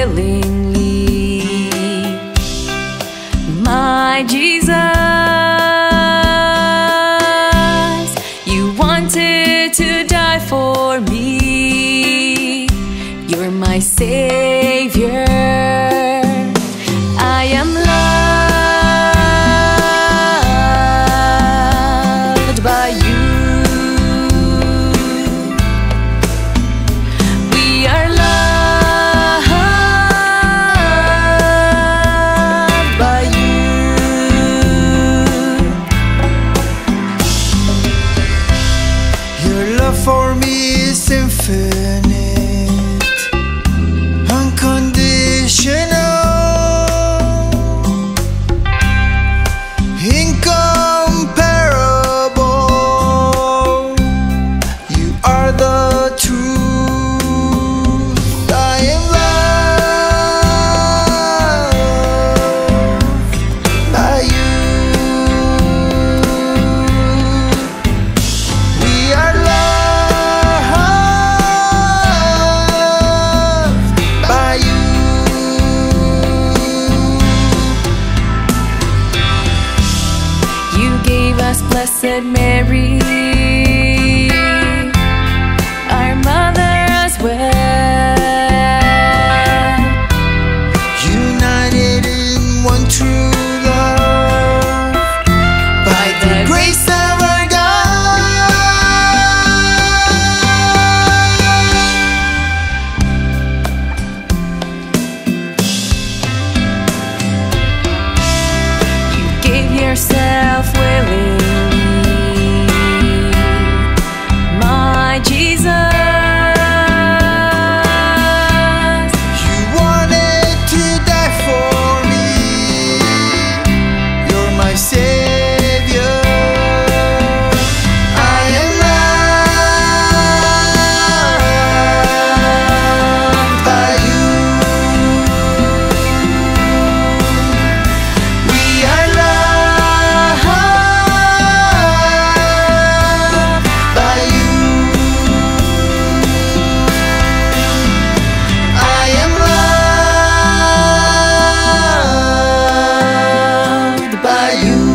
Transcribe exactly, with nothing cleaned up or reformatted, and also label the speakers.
Speaker 1: willingly. My Jesus, you wanted to die for me. You're my Savior. I am loved by you. We are loved by you.
Speaker 2: Your love for me is infinite, unconditional, incomparable. You are the truth. I am loved by you. We are loved by you.
Speaker 1: You gave us Blessed Mary, our mother as well.
Speaker 2: United in one true love by the grace of our
Speaker 1: You gave yourself willingly. My Jesus,
Speaker 2: You wanted to die for me. You're my Savior. I am loved by you. We are loved by you. I am loved by you.